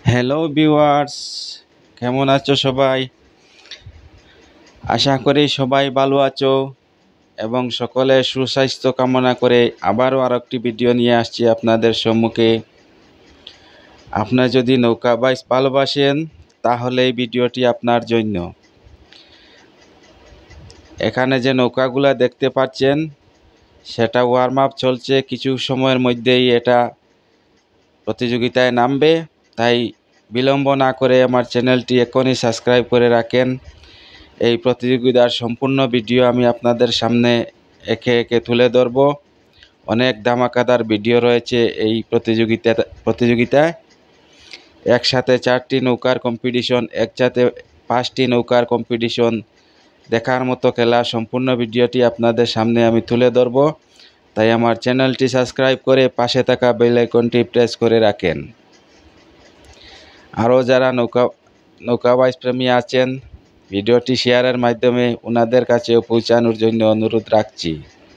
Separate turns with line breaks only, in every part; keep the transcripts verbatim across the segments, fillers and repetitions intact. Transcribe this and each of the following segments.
Hello viewers, কেমন আছো সবাই? আশা করি সবাই ভালো আছো এবং সকলে সুস্বাস্থ্য কামনা করে আবারও আর একটি ভিডিও নিয়ে আসছি আপনাদের সম্মুখে। আপনারা যদি নৌকা বাইচ ভালোবাসেন তাহলে এই ভিডিওটি আপনার জন্য। এখানে যে নৌকাগুলা দেখতে পাচ্ছেন সেটা ওয়ার্ম আপ চলছে, কিছু সময়ের মধ্যেই এটা প্রতিযোগিতায় নামবে। তাই বিলম্ব না করে আমার চ্যানেলটি এখনই সাবস্ক্রাইব করে রাখেন। এই প্রতিযোগিতার সম্পূর্ণ ভিডিও আমি আপনাদের সামনে একে একে তুলে ধরব। অনেক ধামাকাদার ভিডিও রয়েছে এই প্রতিযোগিতা প্রতিযোগিতায় একসাথে চারটি নৌকার কম্পিটিশন, একসাথে পাঁচটি নৌকার কম্পিটিশন দেখার মতো খেলা। সম্পূর্ণ ভিডিওটি আপনাদের সামনে আমি তুলে ধরব। তাই আমার চ্যানেলটি সাবস্ক্রাইব করে পাশে থাকা বেল আইকনটি প্রেস করে রাখেন। আরও যারা নৌকা নৌকা বাইচ প্রেমী আছেন ভিডিওটি শেয়ারের মাধ্যমে ওনাদের কাছেও পৌঁছানোর জন্য অনুরোধ রাখছি।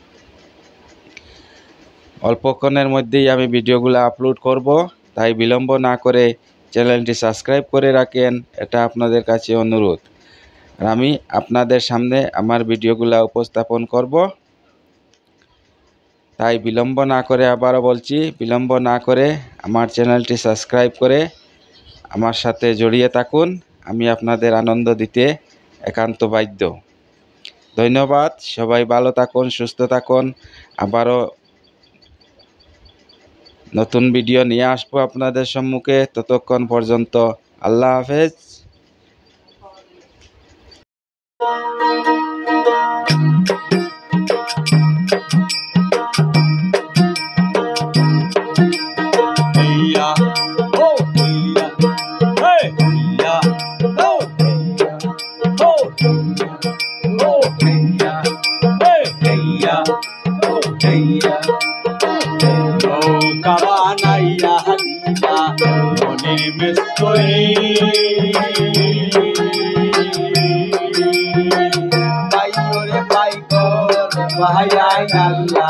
অল্পক্ষণের মধ্যেই আমি ভিডিওগুলো আপলোড করব, তাই বিলম্ব না করে চ্যানেলটি সাবস্ক্রাইব করে রাখেন, এটা আপনাদের কাছে অনুরোধ। আর আমি আপনাদের সামনে আমার ভিডিওগুলো উপস্থাপন করব, তাই বিলম্ব না করে আবারও বলছি, বিলম্ব না করে আমার চ্যানেলটি সাবস্ক্রাইব করে আমার সাথে জড়িয়ে থাকুন। আমি আপনাদের আনন্দ দিতে একান্ত বাধ্য। ধন্যবাদ। সবাই ভালো থাকুন, সুস্থ থাকুন। আবারও নতুন ভিডিও নিয়ে আসবো আপনাদের সম্মুখে। ততক্ষণ পর্যন্ত আল্লাহ হাফেজ।
Bahaya Allah